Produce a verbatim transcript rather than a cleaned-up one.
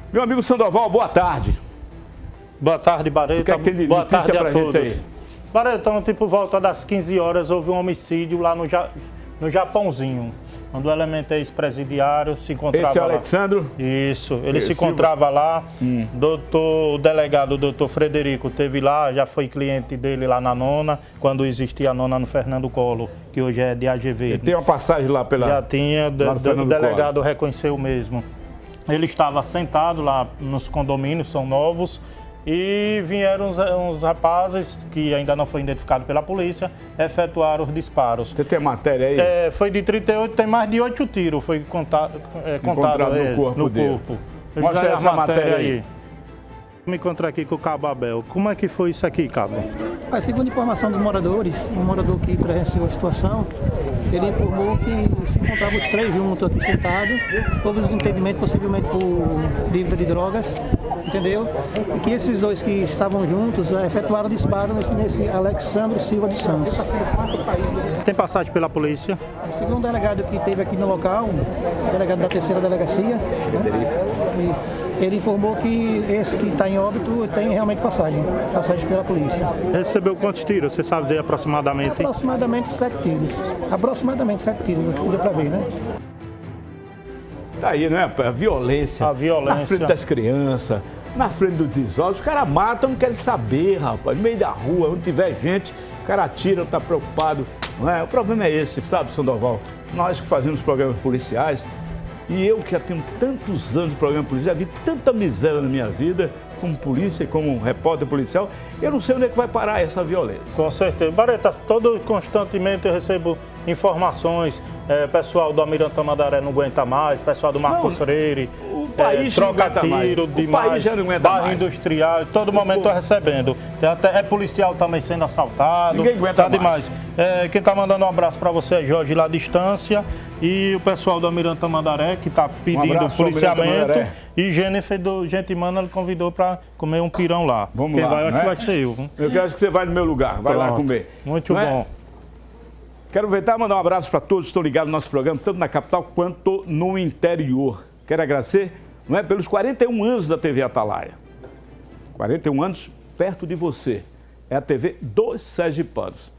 Meu amigo Sandoval, boa tarde. Boa tarde, Barreto. O que é que tem de boa notícia tarde pra a gente todos. aí? Barretão, tipo, por volta das quinze horas, houve um homicídio lá no, ja... no Japãozinho, onde o elemento ex-presidiário se encontrava Esse é o lá. Alexandro? Isso, ele Esse se encontrava lá. Hum. Doutor, o delegado, o doutor Frederico, teve lá, já foi cliente dele lá na nona, quando existia a nona no Fernando Collor, que hoje é de A G V. Ele tem uma passagem lá pela... Já tinha, o delegado Collor reconheceu mesmo. Ele estava sentado lá nos condomínios, são novos, e vieram uns, uns rapazes, que ainda não foi identificado pela polícia, efetuaram os disparos. Você tem matéria aí? É, foi de trinta e oito, tem mais de oito tiros, foi contado, é, contado no é, corpo no dele. corpo. Mostra essa matéria aí. Vou me encontrar aqui com o Cabo Abel. Como é que foi isso aqui, Cabo? Mas, segundo informação dos moradores, um morador que presenciou a situação, ele informou que se encontravam os três juntos aqui sentados, houve desentendimento possivelmente por dívida de drogas, entendeu? E que esses dois que estavam juntos efetuaram disparo nesse, nesse Alexandre Silva de Santos. Tem passagem pela polícia? Segundo o delegado que esteve aqui no local, o delegado da terceira delegacia, né? Ele informou que esse que está em óbito tem realmente passagem, passagem pela polícia. Recebeu quantos tiros? Você sabe dizer aproximadamente? Aproximadamente sete tiros. Aproximadamente sete tiros, aqui deu para ver, né? Tá aí, né? A violência. A violência. Na frente das crianças, na frente dos desolos. Os caras matam, não querem saber, rapaz. No meio da rua, onde tiver gente, o cara atira, não tá preocupado. Não é? O problema é esse, sabe, Sandoval? Nós que fazemos programas policiais, e eu que já tenho tantos anos de programa policial, já vi tanta miséria na minha vida, como polícia e como repórter policial, eu não sei onde é que vai parar essa violência. Com certeza. Barreto, todo, constantemente eu recebo informações, é, pessoal do Almirante Tamandaré não aguenta mais, pessoal do Marcos Freire, o país é, troca não aguenta tiro mais. demais, o país já não aguenta bairro mais. industrial, todo momento estou recebendo. Tem até, é policial também sendo assaltado. Ninguém aguenta tá mais. demais. É, quem está mandando um abraço para você é Jorge lá à distância e o pessoal do Almirante Tamandaré que está pedindo um policiamento e Jennifer do Gentimana ele convidou para comer um pirão lá. Vamos Quem lá, vai, eu acho né? que vai ser eu. Hein? Eu quero que você vá no meu lugar, vai Pronto. lá comer. Muito não bom. É? Quero aproveitar e mandar um abraço para todos que estão ligados no nosso programa, tanto na capital quanto no interior. Quero agradecer, não é, pelos quarenta e um anos da T V Atalaia. quarenta e um anos perto de você. É a T V dos sergipanos.